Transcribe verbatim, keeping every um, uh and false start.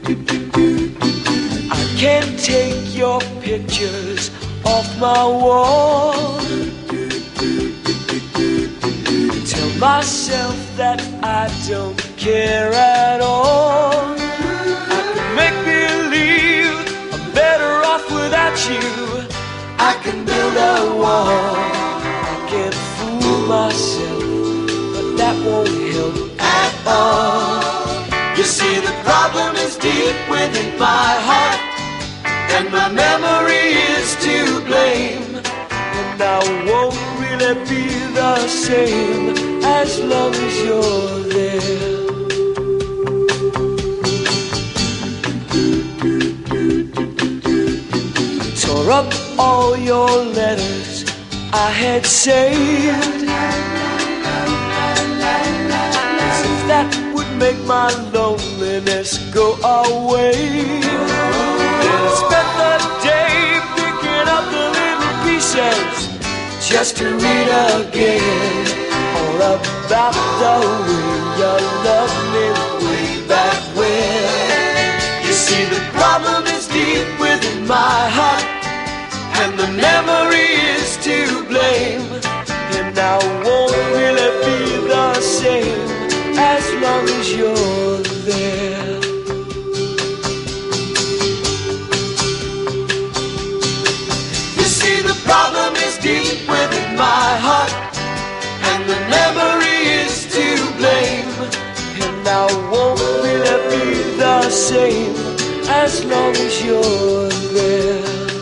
I can't take your pictures off my wall. Tell myself that I don't care at all. I can make believe I'm better off without you. I can build a wall. I can fool myself, but that won't help at all. You see, the problem is deep within my heart, and my memory is to blame. And I won't really be the same as long as you're there. Tore up all your letters I had saved, as if that would make my loneliness go away. Then I spent the day picking up the little pieces just to read again all about the way you loved me way back when. You see, the problem is deep within my heart, and the memory is to blame. And I won't really be the same as long as you're there. You see, the problem is deep within my heart, and the memory is to blame. And I won't really be the same as long as you're there.